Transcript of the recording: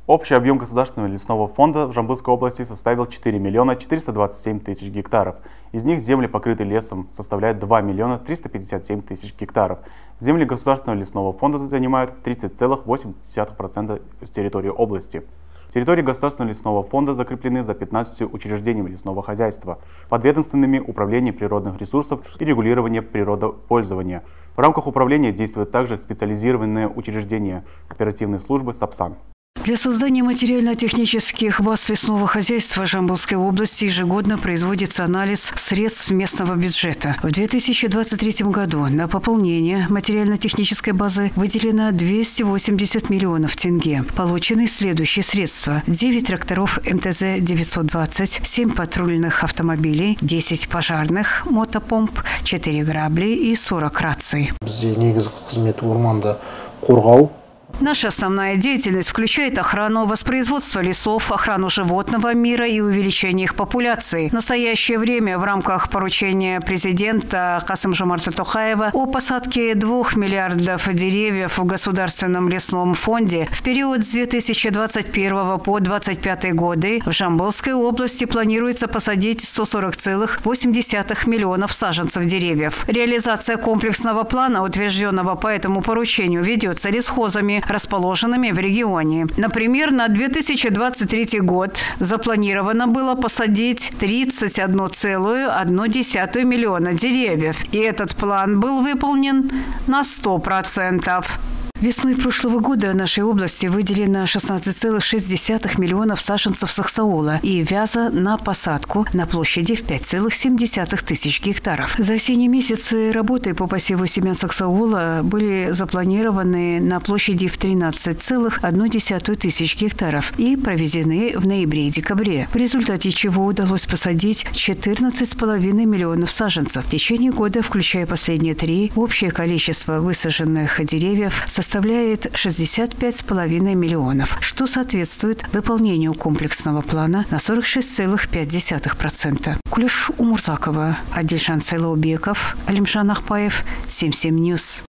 Общий объем Государственного лесного фонда в Жамбылской области составил 4 миллиона 427 тысяч гектаров. Из них земли, покрытые лесом, составляют 2 миллиона 357 тысяч гектаров. Земли Государственного лесного фонда занимают 30,8% с территории области. Территории Государственного лесного фонда закреплены за 15 учреждениями лесного хозяйства, подведомственными управлением природных ресурсов и регулирования природопользования. В рамках управления действуют также специализированные учреждения оперативной службы САПСАН. Для создания материально-технических баз лесного хозяйства Жамбылской области ежегодно производится анализ средств местного бюджета. В 2023 году на пополнение материально-технической базы выделено 280 миллионов тенге. Получены следующие средства: 9 тракторов МТЗ-920, 7 патрульных автомобилей, 10 пожарных мотопомп, 4 грабли и 40 раций. Наша основная деятельность включает охрану, воспроизводство лесов, охрану животного мира и увеличение их популяции. В настоящее время в рамках поручения президента Касым-Жомарта Токаева о посадке 2 миллиардов деревьев в Государственном лесном фонде в период с 2021 по 2025 годы в Жамбылской области планируется посадить 140,8 миллионов саженцев деревьев. Реализация комплексного плана, утвержденного по этому поручению, ведется лесхозами, расположенными в регионе. Например, на 2023 год запланировано было посадить 31,1 миллиона деревьев. И этот план был выполнен на 100%. Весной прошлого года нашей области выделено 16,6 миллионов саженцев саксаула и вяза на посадку на площади в 5,7 тысяч гектаров. За осенние месяцы работы по посеву семян саксаула были запланированы на площади в 13,1 тысяч гектаров и проведены в ноябре и декабре, в результате чего удалось посадить 14,5 миллионов саженцев. В течение года, включая последние 3, общее количество высаженных деревьев составляет 65,5 миллионов, что соответствует выполнению комплексного плана на 46,5%. Кулеш Умурзакова, Адильшан Сайлаубеков, Алимжан Ахпаев, 77 News.